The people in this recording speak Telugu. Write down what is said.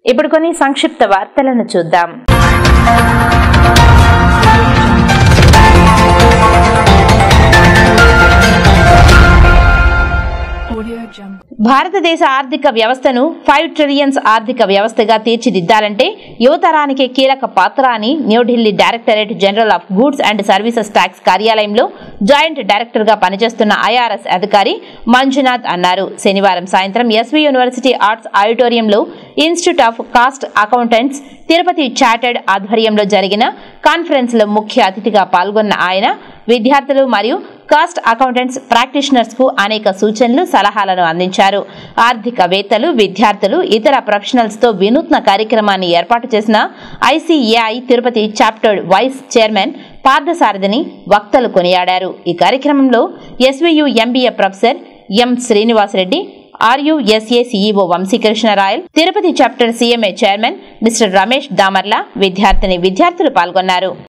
ఇప్పుడు కొన్ని సంక్షిప్త వార్తలను చూద్దాం. భారతదేశ ఆర్థిక వ్యవస్థను 5 ట్రిలియన్స్ ఆర్థిక వ్యవస్థగా తీర్చిదిద్దాలంటే యువతరానికి కీలక పాత్ర అని New Delhi directorate general of goods and services tax కార్యాలయంలో జాయింట్ డైరెక్టర్ గా పనిచేస్తున్న ఐఆర్ఎస్ అధికారి మంజునాథ్ అన్నారు. శనివారం సాయంత్రం ఎస్వి యూనివర్సిటీ ఆర్ట్స్ ఆడిటోరియంలో institute of cost accountants Tirupati chartered ఆధ్వర్యంలో జరిగిన కాన్ఫరెన్స్ లో ముఖ్య అతిథిగా పాల్గొన్న ఆయన విద్యార్థులు మరియు కాస్ట్ అకౌంటెంట్స్ ప్రాక్టీషనర్స్ కు అనేక సూచనలు సలహాలను అందించారు. ఆర్థికవేత్తలు, విద్యార్థులు, ఇతర ప్రొఫెషనల్స్ తో వినూత్న కార్యక్రమాన్ని ఏర్పాటు చేసిన ICAI Tirupati chapter vice chairman పార్థసారథిని వక్తలు కొనియాడారు. ఈ కార్యక్రమంలో SVU MBA professor M Srinivasa Reddy, RUSA CEO Vamsi Krishna Rayal, Tirupati chapter CMA chairman mister Ramesh Damarla, విద్యార్థులు పాల్గొన్నారు.